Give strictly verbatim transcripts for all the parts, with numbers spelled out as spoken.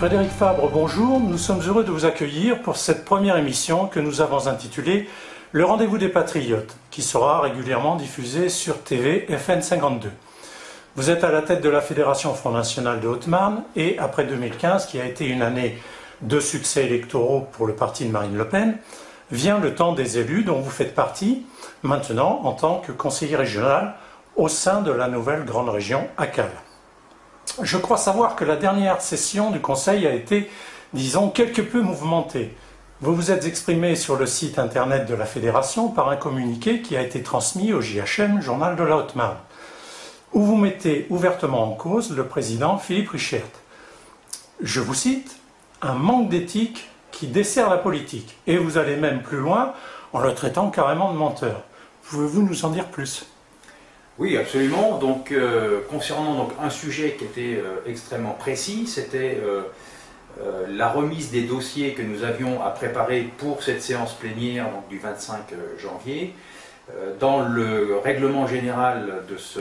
Frédéric Fabre, bonjour. Nous sommes heureux de vous accueillir pour cette première émission que nous avons intitulée « Le rendez-vous des patriotes » qui sera régulièrement diffusée sur T V F N cinquante-deux. Vous êtes à la tête de la Fédération Front National de Haute-Marne et après deux mille quinze, qui a été une année de succès électoraux pour le parti de Marine Le Pen, vient le temps des élus dont vous faites partie, maintenant en tant que conseiller régional au sein de la nouvelle grande région A C A L. Je crois savoir que la dernière session du Conseil a été, disons, quelque peu mouvementée. Vous vous êtes exprimé sur le site internet de la Fédération par un communiqué qui a été transmis au J H M, Journal de la Haute-Marne, où vous mettez ouvertement en cause le président Philippe Richert. Je vous cite, « un manque d'éthique qui dessert la politique ». Et vous allez même plus loin en le traitant carrément de menteur. Pouvez-vous nous en dire plus ? Oui, absolument. Donc, euh, concernant donc, un sujet qui était euh, extrêmement précis, c'était euh, euh, la remise des dossiers que nous avions à préparer pour cette séance plénière donc, du vingt-cinq janvier. Euh, dans le règlement général de, ce,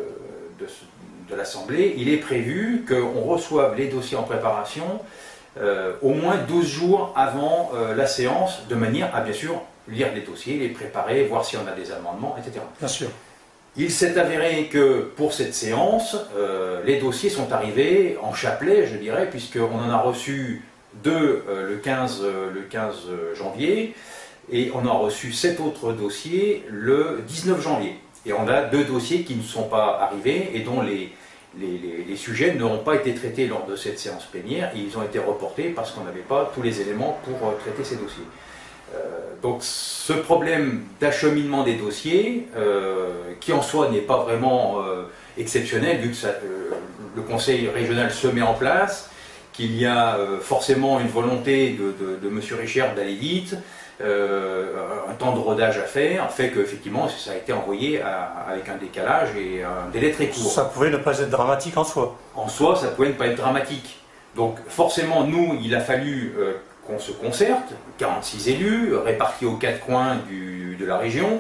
de, ce, de l'Assemblée, il est prévu qu'on reçoive les dossiers en préparation euh, au moins douze jours avant euh, la séance, de manière à bien sûr lire les dossiers, les préparer, voir si on a des amendements, et cetera. Bien sûr. Il s'est avéré que pour cette séance, euh, les dossiers sont arrivés en chapelet, je dirais, puisqu'on en a reçu deux euh, le, quinze, euh, le quinze janvier, et on a reçu sept autres dossiers le dix-neuf janvier. Et on a deux dossiers qui ne sont pas arrivés et dont les, les, les, les sujets n'auront pas été traités lors de cette séance plénière, et ils ont été reportés parce qu'on n'avait pas tous les éléments pour euh, traiter ces dossiers. Euh, donc ce problème d'acheminement des dossiers, euh, qui en soi n'est pas vraiment euh, exceptionnel, vu que ça, euh, le conseil régional se met en place, qu'il y a euh, forcément une volonté de, de, de M. Richert d'aller vite, euh, un temps de rodage à faire, fait qu'effectivement ça a été envoyé à, avec un décalage et un délai très court. Ça pouvait ne pas être dramatique en soi. En soi, ça pouvait ne pas être dramatique. Donc forcément, nous, il a fallu... Euh, qu'on se concerte, quarante-six élus, répartis aux quatre coins du, de la région.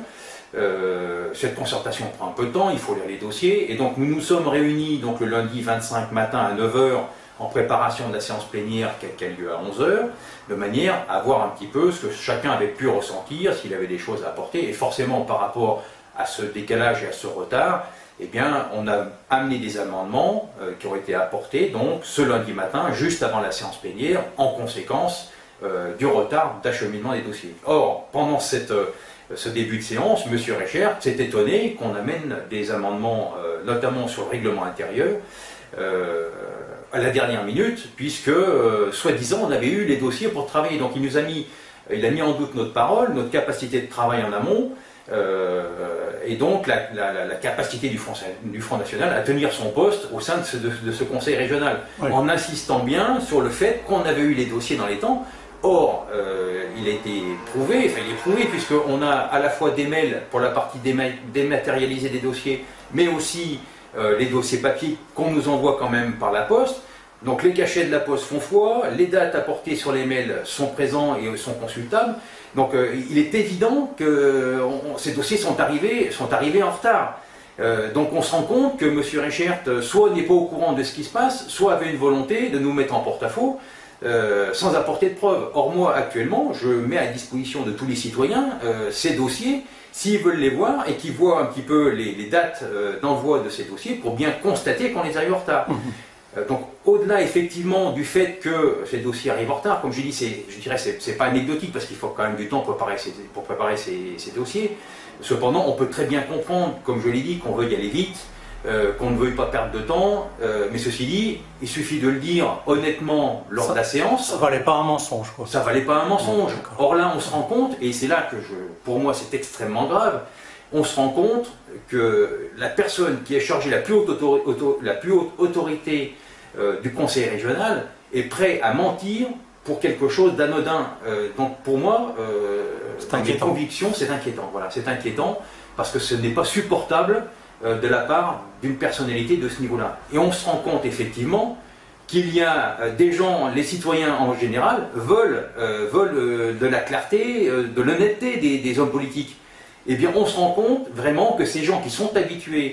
Euh, cette concertation prend un peu de temps, il faut lire les dossiers, et donc nous nous sommes réunis donc, le lundi vingt-cinq matin à neuf heures en préparation de la séance plénière qui a lieu à onze heures, de manière à voir un petit peu ce que chacun avait pu ressentir, s'il avait des choses à apporter, et forcément par rapport à ce décalage et à ce retard, eh bien, on a amené des amendements euh, qui ont été apportés donc, ce lundi matin, juste avant la séance plénière, en conséquence euh, du retard d'acheminement des dossiers. Or, pendant cette, euh, ce début de séance, M. Richert s'est étonné qu'on amène des amendements, euh, notamment sur le règlement intérieur, euh, à la dernière minute, puisque, euh, soi-disant, on avait eu les dossiers pour travailler. Donc, il nous a mis, il a mis en doute notre parole, notre capacité de travail en amont, Euh, et donc la, la, la capacité du Front, du Front National à tenir son poste au sein de ce, de, de ce conseil régional, oui. En insistant bien sur le fait qu'on avait eu les dossiers dans les temps. Or, euh, il a été prouvé, enfin il est prouvé, puisqu'on a à la fois des mails pour la partie déma dématérialisée des dossiers, mais aussi euh, les dossiers papier qu'on nous envoie quand même par la poste. Donc les cachets de la poste font foi, les dates apportées sur les mails sont présents et sont consultables. Donc euh, il est évident que on, ces dossiers sont arrivés, sont arrivés en retard. Euh, donc on se rend compte que M. Richert soit n'est pas au courant de ce qui se passe, soit avait une volonté de nous mettre en porte-à-faux euh, sans apporter de preuves. Or moi actuellement, je mets à disposition de tous les citoyens euh, ces dossiers, s'ils veulent les voir et qu'ils voient un petit peu les, les dates euh, d'envoi de ces dossiers pour bien constater qu'on les a eu en retard. Mmh. Donc, au-delà effectivement du fait que ces dossiers arrivent en retard, comme je dis, je dirais c'est c'est pas anecdotique parce qu'il faut quand même du temps pour préparer ces, pour préparer ces, ces dossiers. Cependant, on peut très bien comprendre, comme je l'ai dit, qu'on veuille aller vite, euh, qu'on ne veuille pas perdre de temps. Euh, mais ceci dit, il suffit de le dire honnêtement lors ça, de la séance. Ça valait pas un mensonge, quoi. Ça valait pas un mensonge. Or là, on se rend compte, et c'est là que je, pour moi, c'est extrêmement grave. On se rend compte que la personne qui est chargée la plus haute, auto, auto, la plus haute autorité Euh, du conseil régional est prêt à mentir pour quelque chose d'anodin. Euh, donc pour moi, euh, dans mes convictions, c'est inquiétant. Voilà, c'est inquiétant parce que ce n'est pas supportable euh, de la part d'une personnalité de ce niveau-là. Et on se rend compte effectivement qu'il y a euh, des gens, les citoyens en général, veulent, euh, veulent euh, de la clarté, euh, de l'honnêteté des, des hommes politiques. Eh bien, on se rend compte vraiment que ces gens qui sont habitués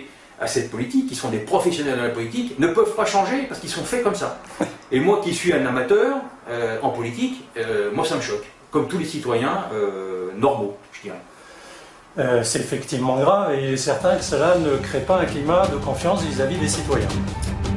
à cette politique, qui sont des professionnels de la politique, ne peuvent pas changer parce qu'ils sont faits comme ça. Et moi qui suis un amateur euh, en politique, euh, moi ça me choque, comme tous les citoyens euh, normaux, je dirais. Euh, c'est effectivement grave et il est certain que cela ne crée pas un climat de confiance vis-à-vis des citoyens.